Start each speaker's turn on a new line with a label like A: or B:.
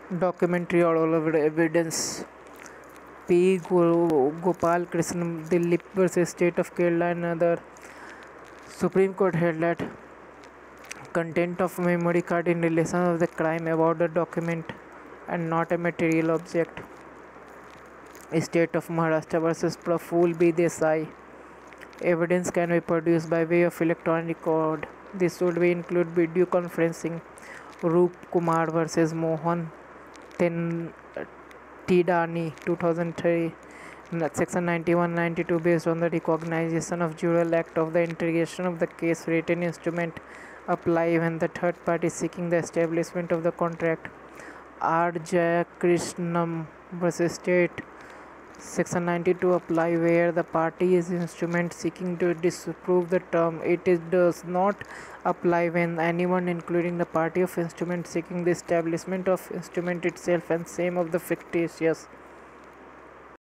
A: Documentary or all over evidence. Gopal Krishnan, Delhi versus State of Kerala, and other. Supreme Court held that content of memory card in relation of the crime about the document and not a material object. State of Maharashtra versus Praful B. Desai. Evidence can be produced by way of electronic code. This would be include video conferencing. Roop Kumar versus Mohan Ten Tidani 2003. Section 9192 based on the recognition of juror act of the integration of the case written instrument apply when the third party seeking the establishment of the contract. R. Jayakrishnam versus State. Section 92 apply where the party is instrument seeking to disprove the term. Does not apply when anyone including the party of instrument seeking the establishment of instrument itself and same of the fictitious